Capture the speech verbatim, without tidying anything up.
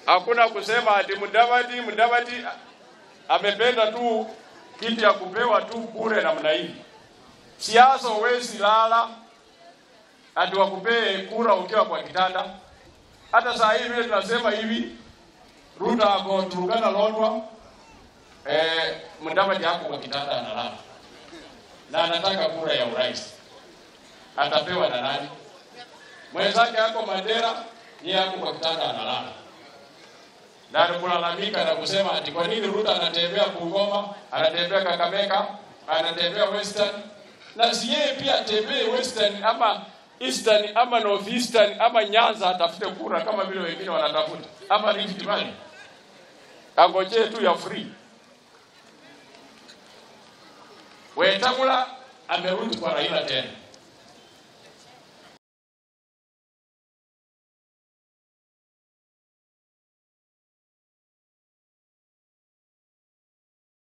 Hakuna kusema ati Mudavadi Mudavadi amependa tu kitu ya kupewa tu bure namna hii. Siasa huwezi lala ati wakupee kura ukiwa kwa kitanda. Hata saa hivi tunasema hivi Ruto ako Turkana Lodwar, eh Mudavadi hapo kwa kitanda analala. Na anataka kura ya urais. Atapewa na nani? Mwenzake hapo Mandera, yeye hapo kwa kitanda analala. Na analalamika na kusema ati kwa nini Ruto anatembea Bungoma, anatembea Kakamega, anatembea Western, na si yeye pia atembee Western ama Eastern ama Northeastern ama Nyanza atafute kura kama vile wengine wanatafuta, ama Rift Valley. Angoje tu ya free. Wetangula amerudi kwa Raila tena.